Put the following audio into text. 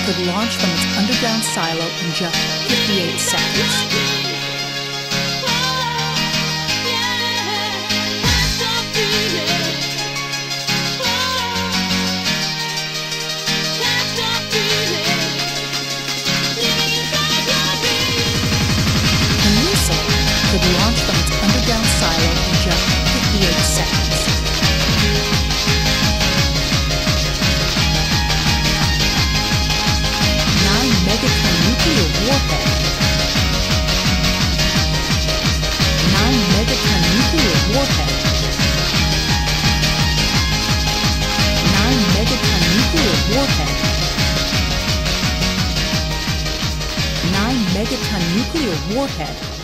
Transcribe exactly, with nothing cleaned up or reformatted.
could launch from its underground silo in just fifty-eight seconds. Could launch from its underground silo in just fifty-eight seconds. Nine megaton nuclear warhead. Nine megaton nuclear warhead. Nine megaton nuclear warhead. Nine megaton nuclear warhead.